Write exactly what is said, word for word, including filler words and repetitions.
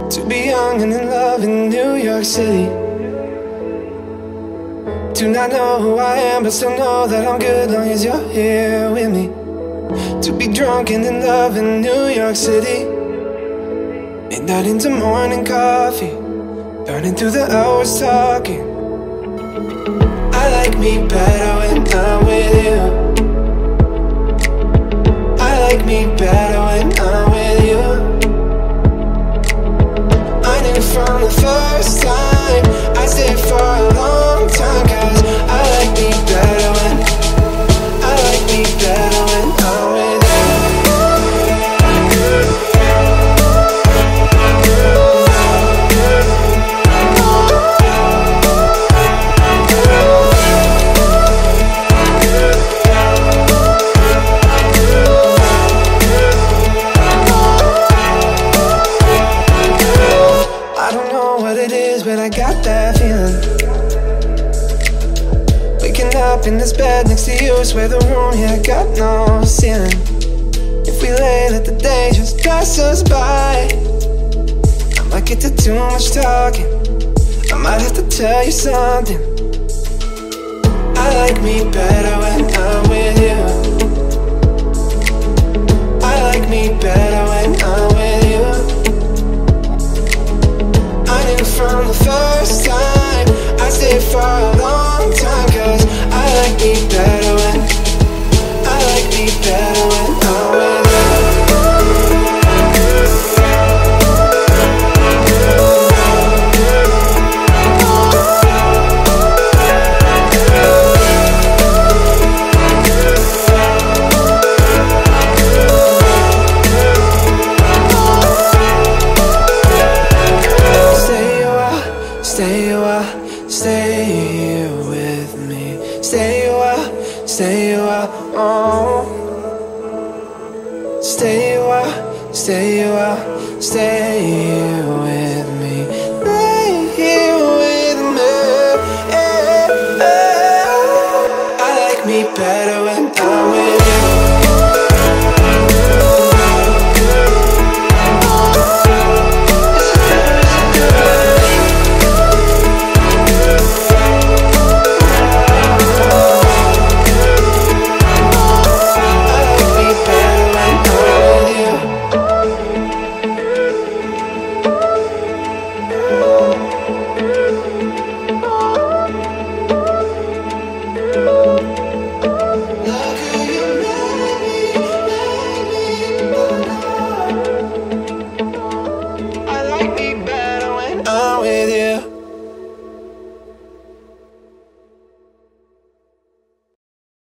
To be young and in love in New York City. To not know who I am, but still know that I'm good long as you're here with me. To be drunk and in love in New York City. Midnight into morning coffee, burning through the hours talking. I like me better when I'm with you. I like me better when I'm with you. I knew from the first time I stayed for a long time, cause I like me better when I like me better when I'm with you. I don't know what it is, but I got that feeling. Waking up in this bed next to you, swear the room, yeah, got no ceiling. If we lay, let the day just pass us by. I might get to too much talking, I might have to tell you something. I like me better when I'm with you. I like me better when I'm with you. I knew from the first time I stayed for a long time, cause I like me better when I like me better when I'm with you. Stay a while, stay here with me. Stay a while, stay a while, oh. Stay a while, stay a while, stay here with me. Stay here with me, yeah, yeah. I like me better